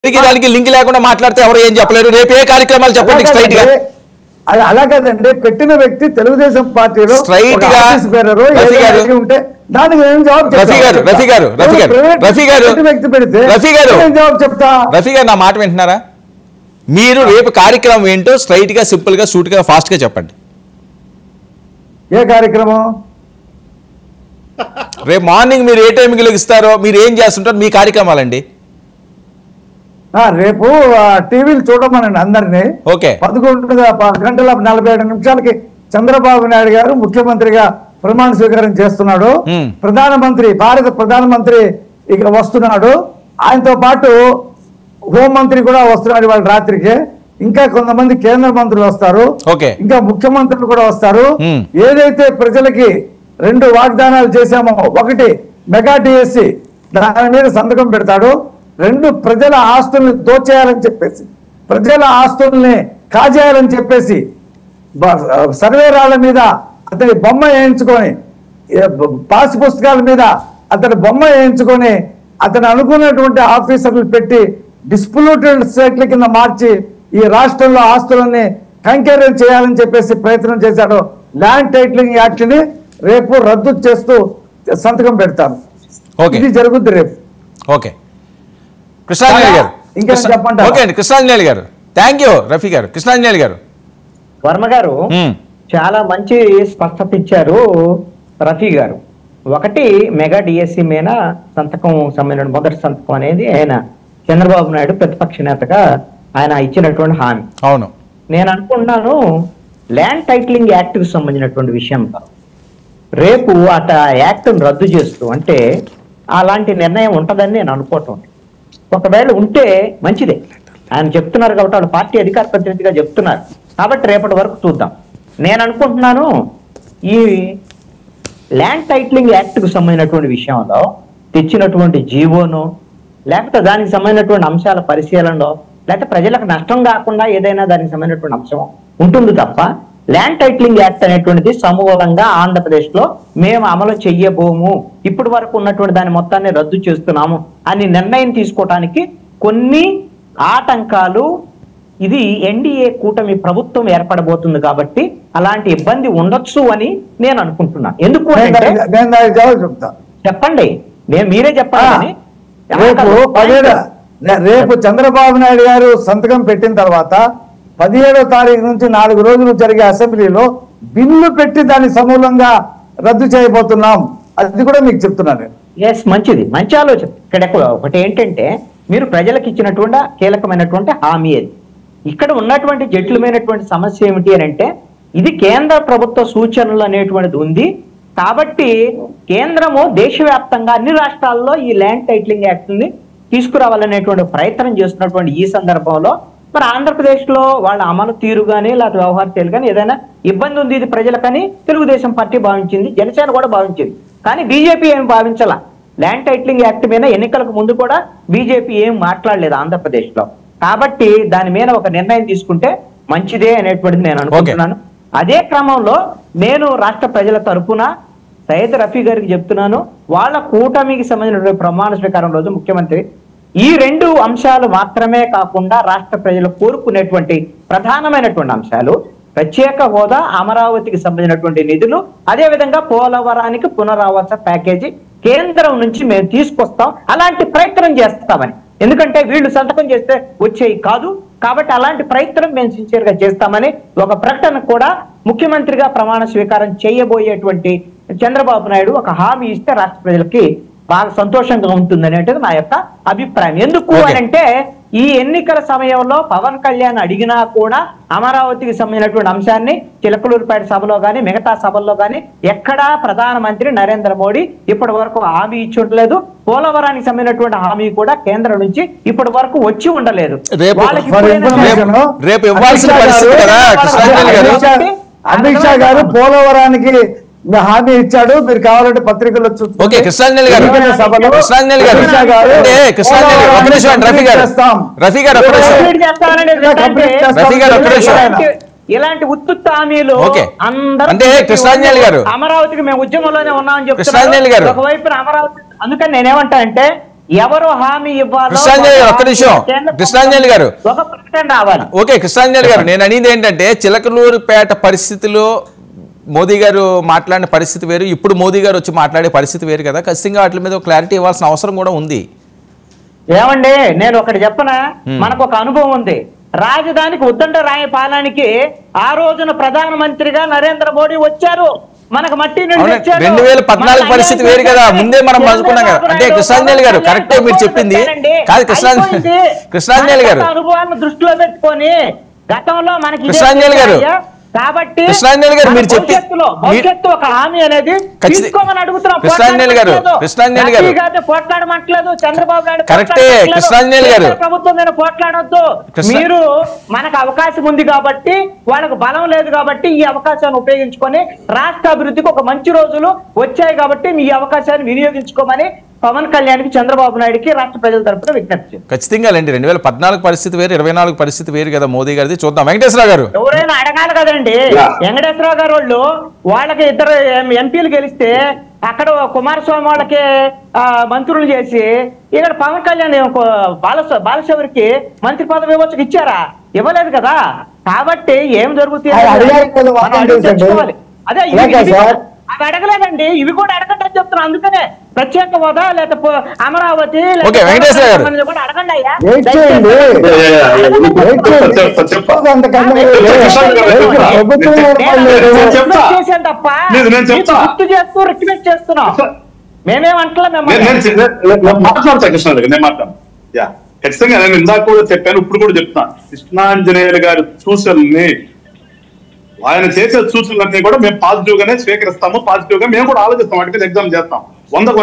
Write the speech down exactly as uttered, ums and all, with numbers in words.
దానికి లింక్ లేకుండా మాట్లాడితే ఎవరు ఏం చెప్పలేరు. రేపు ఏ కార్యక్రమాలు చెప్పండి స్ట్రైట్ గా. అలా కదండి, పెట్టిన వ్యక్తి తెలుగుదేశం పార్టీలో స్ట్రైట్ గా ఉంటే దానికి ఏం జవాబు రఫీ గారు రఫీ గారు రఫీ గారు రఫీ గారు వ్యక్తి పెడితే రఫీ గారు ఏం జవాబు చెప్తా? రఫీ గారు నా మాట వింటున్నారా? మీరు రేపు కార్యక్రమం ఏంటో స్ట్రైట్ గా సింపుల్ గా సూట్ గా ఫాస్ట్ గా చెప్పండి. ఏ కార్యక్రమం? రేపు మార్నింగ్ మీరు ఏ టైంకి లెగిస్తారో, మీరు ఏం చేస్తుంటారో మీ కార్యక్రమాలండి. రేపు టీవీలు చూడమనండి అందరినీ. ఓకే, పదకొండు గంటల నలభై ఏడు నిమిషాలకి చంద్రబాబు నాయుడు గారు ముఖ్యమంత్రిగా ప్రమాణ స్వీకారం చేస్తున్నాడు. ప్రధానమంత్రి భారత ప్రధానమంత్రి ఇక వస్తున్నాడు. ఆయనతో పాటు హోంమంత్రి కూడా వస్తున్నాడు వాళ్ళ రాత్రికి. ఇంకా కొంతమంది కేంద్ర మంత్రులు వస్తారు, ఇంకా ముఖ్యమంత్రులు కూడా వస్తారు. ఏదైతే ప్రజలకి రెండు వాగ్దానాలు చేశామో, ఒకటి మెగా డిఎస్సి దాని మీద సంతకం పెడతాడు, రెండు ప్రజల ఆస్తుల్ని దోచేయాలని చెప్పేసి ప్రజల ఆస్తుల్ని కాజేయాలని చెప్పేసి సర్వేరాల మీద అతని బొమ్మ వేయించుకొని, పాస్ పుస్తకాల మీద అతని బొమ్మ వేయించుకొని అతను అనుకున్నటువంటి ఆఫీసర్లు పెట్టి డిస్ప్యూటెడ్ స్టేట్ల కింద మార్చి ఈ రాష్ట్రంలో ఆస్తులన్నీ కంకేరం చేయాలని చెప్పేసి ప్రయత్నం చేశాడు. ల్యాండ్ టైటిలింగ్ యాక్ట్ ని రేపు రద్దు చేస్తూ సంతకం పెడతారు. ఇది జరుగుద్ది రేపు. ఓకే, కృష్ణాంజనేయులు గారు ఇంకా చెప్పండి. ఓకే అండి, కృష్ణాంజనేయులు గారు థ్యాంక్ యూ. రఫీ గారు, కృష్ణాంజనేయులు గారు. వర్మ గారు చాలా మంచి స్పష్టత ఇచ్చారు రఫీ గారు. ఒకటి, మెగా డిఎస్సి మీద సంతకం సంబంధించిన మొదటి సంతకం అనేది ఆయన చంద్రబాబు నాయుడు ప్రతిపక్ష నేతగా ఆయన ఇచ్చినటువంటి హామీ. అవును, నేను అనుకుంటున్నాను ల్యాండ్ టైటిలింగ్ యాక్ట్ కి సంబంధించినటువంటి విషయంలో రేపు అట యాక్ట్ రద్దు చేస్తూ, అంటే అలాంటి నిర్ణయం ఉంటుందని నేను అనుకోవటం. ఒకవేళ ఉంటే మంచిదే, ఆయన చెప్తున్నారు కాబట్టి వాళ్ళ పార్టీ అధికార ప్రతినిధిగా చెప్తున్నారు కాబట్టి రేపటి వరకు చూద్దాం. నేను అనుకుంటున్నాను ఈ ల్యాండ్ టైటిలింగ్ యాక్ట్ కు సంబంధించినటువంటి విషయంలో తెచ్చినటువంటి జీవోను, లేకపోతే దానికి సంబంధించినటువంటి అంశాల పరిశీలనలో, లేకపోతే ప్రజలకు నష్టం కాకుండా ఏదైనా దానికి సంబంధించినటువంటి అంశం ఉంటుంది తప్ప ల్యాండ్ టైటిలింగ్ యాక్ట్ అనేటువంటిది సమూలంగా ఆంధ్రప్రదేశ్ లో మేము అమలు చెయ్యబోము, ఇప్పటి వరకు ఉన్నటువంటి దాని మొత్తాన్ని రద్దు చేస్తున్నాము అని నిర్ణయం తీసుకోవటానికి కొన్ని ఆటంకాలు, ఇది ఎన్డీఏ కూటమి ప్రభుత్వం ఏర్పడబోతుంది కాబట్టి అలాంటి ఇబ్బంది ఉండొచ్చు అని నేను అనుకుంటున్నాను. ఎందుకు అంటే చెప్పండి, నేను మీరే చెప్పండి. రేపు చంద్రబాబు నాయుడు గారు సంతకం పెట్టిన తర్వాత పదిహేడో తారీఖు నుంచి నాలుగు రోజులు జరిగే అసెంబ్లీలో బిల్లు పెట్టి దాన్ని సమూలంగా రద్దు చేయబోతున్నాం. అది కూడా మీకు చెప్తున్నాను. ఎస్, మంచిది, మంచి ఆలోచన. ఇక్కడ ఒకటి ఏంటంటే మీరు ప్రజలకు ఇచ్చినటువంటి కీలకమైనటువంటి హామీ అది. ఇక్కడ ఉన్నటువంటి జటిలమైనటువంటి సమస్య ఏమిటి అని అంటే, ఇది కేంద్ర ప్రభుత్వ సూచనలు అనేటువంటిది ఉంది కాబట్టి కేంద్రము దేశవ్యాప్తంగా అన్ని రాష్ట్రాల్లో ఈ ల్యాండ్ టైటిలింగ్ యాక్ట్ ని తీసుకురావాలనేటువంటి ప్రయత్నం చేస్తున్నటువంటి ఈ సందర్భంలో మరి ఆంధ్రప్రదేశ్ లో వాళ్ళ అమలు తీరు కానీ లేకపోతే వ్యవహార తీరు కానీ ఏదైనా ఇబ్బంది ఉంది ఇది ప్రజలకని తెలుగుదేశం పార్టీ భావించింది, జనసేన కూడా భావించింది. కానీ బీజేపీ ఏం భావించాల. ల్యాండ్ టైటిలింగ్ యాక్ట్ మీద ఎన్నికలకు ముందు కూడా బీజేపీ ఏం మాట్లాడలేదు ఆంధ్రప్రదేశ్ లో. కాబట్టి దాని మీద ఒక నిర్ణయం తీసుకుంటే మంచిదే అనేటువంటిది నేను అనుకుంటున్నాను. అదే క్రమంలో నేను రాష్ట్ర ప్రజల తరఫున సయ్యద్ రఫీ గారికి చెప్తున్నాను, వాళ్ళ కూటమికి సంబంధించిన ప్రమాణ స్వీకారం రోజు ముఖ్యమంత్రి ఈ రెండు అంశాలు మాత్రమే కాకుండా రాష్ట్ర ప్రజలు కోరుకునేటువంటి ప్రధానమైనటువంటి అంశాలు ప్రత్యేక హోదా, అమరావతికి సంబంధించినటువంటి నిధులు, అదేవిధంగా పోలవరానికి పునరావాస ప్యాకేజీ కేంద్రం నుంచి మేము తీసుకొస్తాం, అలాంటి ప్రయత్నం చేస్తామని. ఎందుకంటే వీళ్ళు సంతకం చేస్తే వచ్చేవి కాదు కాబట్టి అలాంటి ప్రయత్నం మేము సిన్సియర్ గా చేస్తామని ఒక ప్రకటన కూడా ముఖ్యమంత్రిగా ప్రమాణ స్వీకారం చేయబోయేటువంటి చంద్రబాబు నాయుడు ఒక హామీ ఇస్తే రాష్ట్ర ప్రజలకి బాగా సంతోషంగా ఉంటుంది అనేటిది నా యొక్క అభిప్రాయం. ఎందుకు అని అంటే ఈ ఎన్నికల సమయంలో పవన్ కళ్యాణ్ అడిగినా కూడా అమరావతికి సంబంధించినటువంటి అంశాన్ని చిలకలూరుపేట సభలో కానీ మిగతా సభల్లో కానీ ఎక్కడా ప్రధానమంత్రి నరేంద్ర మోడీ ఇప్పటి వరకు హామీ ఇచ్చి ఉండలేదు. పోలవరానికి సంబంధించినటువంటి హామీ కూడా కేంద్రం నుంచి ఇప్పటి వరకు వచ్చి ఉండలేదు. అమిత్ షా గారు పోలవరానికి హామీ ఇచ్చాడు, మీరు కావాలంటే పత్రికల్లో ఓకే కృష్ణాంజలి గారు కృష్ణాంజలి గారు అంటే కృష్ణాంజలి ఒక నిమిషం రఫీ గారు రఫీ గారు ఒక నిమిషం రఫీ గారు ఒక నిమిషం ఇలాంటి ఉత్తుత్త హామీలు అంటే కృష్ణాంజలి గారు అమరావతికి మేము ఉద్యమంలోనే ఉన్నామని చెప్తున్నారు ఒకవైపున అమరావతి. అందుకని నేనేమంటా అంటే ఎవరు హామీ ఇవ్వాలో కృష్ణాంజలి గారు ఒక్క నిమిషం కృష్ణాంజలి గారు ఒక ప్రకటన రావాలి. ఓకే కృష్ణాంజలి గారు నేను అనేది ఏంటంటే చిలకలూరుపేట పరిస్థితిలో మోదీ గారు మాట్లాడిన పరిస్థితి వేరు, ఇప్పుడు మోదీ గారు వచ్చి మాట్లాడే పరిస్థితి వేరు కదా, ఖచ్చితంగా వాటి మీద క్లారిటీ ఇవ్వాల్సిన అవసరం కూడా ఉంది. ఏమండి నేను ఒకటి చెప్పనా, మనకు ఒక అనుభవం ఉంది. రాజధానికి ఉద్దండ రాయ పాలనకి ఆ రోజున ప్రధానమంత్రిగా నరేంద్ర మోడీ వచ్చారు, మనకు మట్టి రెండు వేల పద్నాలుగు పరిస్థితి వేరు కదా, ముందే మనం అనుకున్నాం కదా. అంటే కృష్ణాంజలి గారు కరెక్టే మీరు చెప్పింది కాదు. కృష్ణాంజలి కృష్ణాంజలి గారు అనుభవాలను దృష్టిలో పెట్టుకొని గతంలో మనకి కృష్ణాంజలి గారు కాబట్టి కృష్ణాంజలి గారు మీరు చెప్పి భవిష్యత్తు ఒక హామీ అనేది తీసుకోమని అడుగుతున్నాం. కృష్ణాంజలి గారు కృష్ణాంజలి గారు పోట్లాడమంటలేదు, చంద్రబాబు నాయుడు కరెక్టే. కృష్ణాంజలి గారు ప్రభుత్వం మీద పోట్లాడొద్దు, మీరు మనకు అవకాశం ఉంది కాబట్టి, వాళ్ళకు బలం లేదు కాబట్టి ఈ అవకాశాన్ని ఉపయోగించుకొని రాష్ట్ర అభివృద్ధికి ఒక మంచి రోజులు వచ్చాయి కాబట్టి మీ అవకాశాన్ని వినియోగించుకోమని పవన్ కళ్యాణ్కి చంద్రబాబు నాయుడుకి రాష్ట్ర ప్రజల తరపున విజ్ఞప్తి. ఖచ్చితంగా అండి, రెండు వేల పద్నాలుగు పరిస్థితి వేరు, ఇరవై నాలుగు పరిస్థితి వేరు కదా మోదీ గారిది. చూద్దాం. వెంకటేశ్వరరావు గారు ఎవరైనా అడగాలి కదండి. వెంకటేశ్వరరావు గారు వాళ్ళు వాళ్ళకి ఇద్దరు ఎంపీలు గెలిస్తే అక్కడ కుమారస్వామి వాళ్ళకి మంత్రులు చేసి ఇక్కడ పవన్ కళ్యాణ్ బాల బాలశౌరికి మంత్రి పదవి ఇవ్వచ్చు, ఇచ్చారా? ఇవ్వలేదు కదా. కాబట్టి ఏం జరుగుతుంది అదే అవి అడగలేదండి, ఇవి కూడా అడగటని చెప్తున్నా. అందుకనే ప్రత్యేక హోదా లేకపోతే అమరావతి కూడా అడగండి అయ్యా. చేశాను తప్ప గుర్తు చేస్తూ రిక్వెస్ట్ చేస్తున్నాం, మేమేమంటలే. మాట్లాడతా కృష్ణ నేను మాట్లాడు ఖచ్చితంగా నేను ఇందాక కూడా చెప్పాను, ఇప్పుడు కూడా చెప్తాను. కృష్ణాంజనేయులు గారి సూచనల్ని ఆయన చేసే సూచనలన్నీ కూడా మేము పాజిటివ్ గానే స్వీకరిస్తాము, పాజిటివ్ గా మేము కూడా ఆలోచిస్తాం, వాటి మీద ఎగ్జామ్ చేస్తాం. వంద